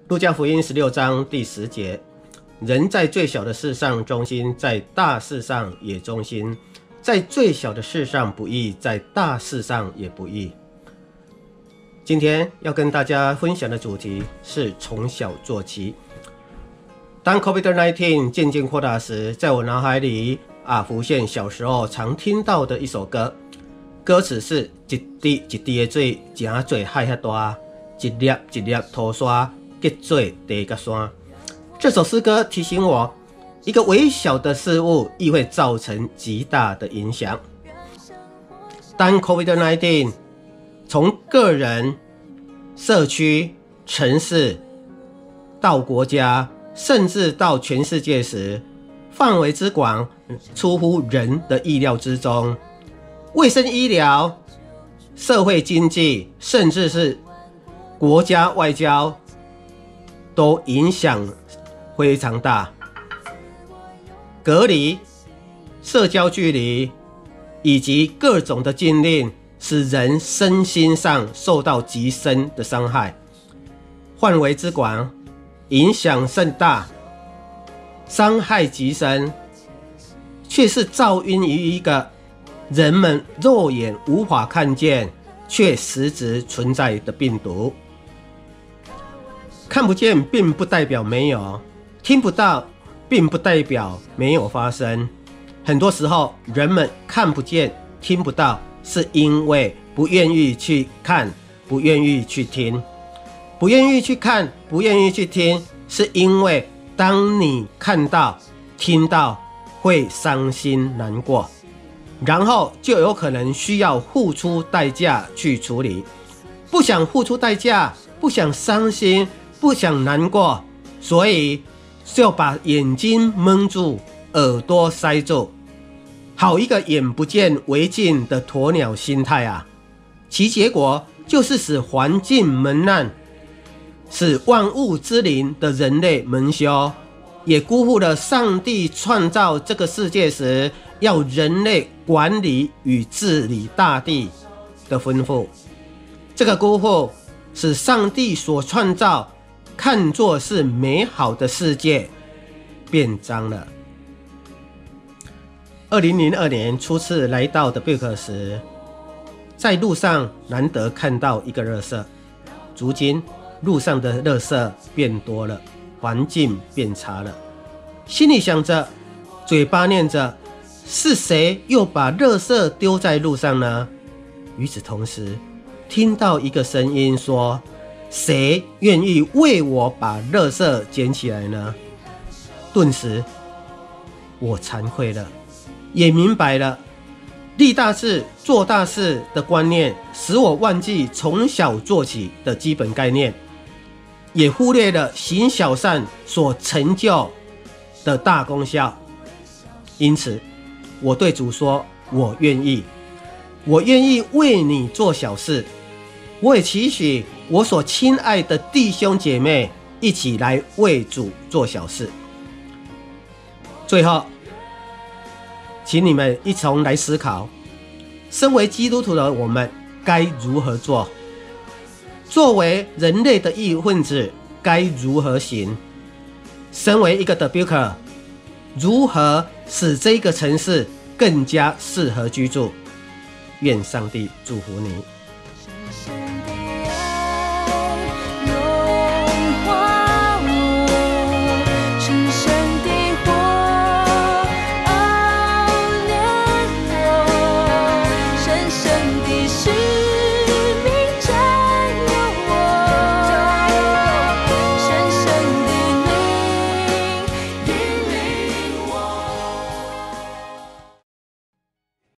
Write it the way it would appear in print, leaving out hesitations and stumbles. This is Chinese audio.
路加福音16章第10节，人在最小的事上忠心，在大事上也忠心；在最小的事上不义，在大事上也不义。今天要跟大家分享的主题是从小做起。当 COVID-19 渐渐扩大时，在我脑海里浮现小时候常听到的一首歌，歌词是一滴一滴的水，真多海遐大，一粒一粒土沙结做地甲山。这首诗歌提醒我，一个微小的事物亦会造成极大的影响。当 COVID-19 从个人、社区、城市到国家，甚至到全世界时，范围之广出乎人的意料之中。卫生医疗、社会经济，甚至是国家外交都影响非常大。隔离、社交距离以及各种的禁令，使人身心上受到极深的伤害。范围之广，影响甚大，伤害极深，却是肇因于一个人们肉眼无法看见却实质存在的病毒。看不见并不代表没有，听不到并不代表没有发生。很多时候人们看不见听不到，是因为不愿意去看，不愿意去听。不愿意去看，不愿意去听，是因为当你看到听到会伤心难过，然后就有可能需要付出代价去处理。不想付出代价，不想伤心，不想难过，所以就把眼睛蒙住，耳朵塞住，好一个眼不见为净的鸵鸟心态啊！其结果就是使环境蒙难，使万物之灵的人类蒙羞，也辜负了上帝创造这个世界时要人类管理与治理大地的吩咐。这个辜负使上帝所创造看作是美好的世界变脏了。2002年初次来到的贝克时，在路上难得看到一个垃圾，如今路上的垃圾变多了，环境变差了。心里想着，嘴巴念着，是谁又把垃圾丢在路上呢？与此同时，听到一个声音说，谁愿意为我把垃圾捡起来呢？顿时我惭愧了，也明白了立大事做大事的观念，使我忘记从小做起的基本概念，也忽略了行小善所成就的大功效。因此我对主说，我愿意为你做小事。我也期许我所亲爱的弟兄姐妹一起来为主做小事。最后请你们一同来思考，身为基督徒的我们该如何做？作为人类的一份子该如何行？身为一个 The Builder， 如何使这个城市更加适合居住？愿上帝祝福你。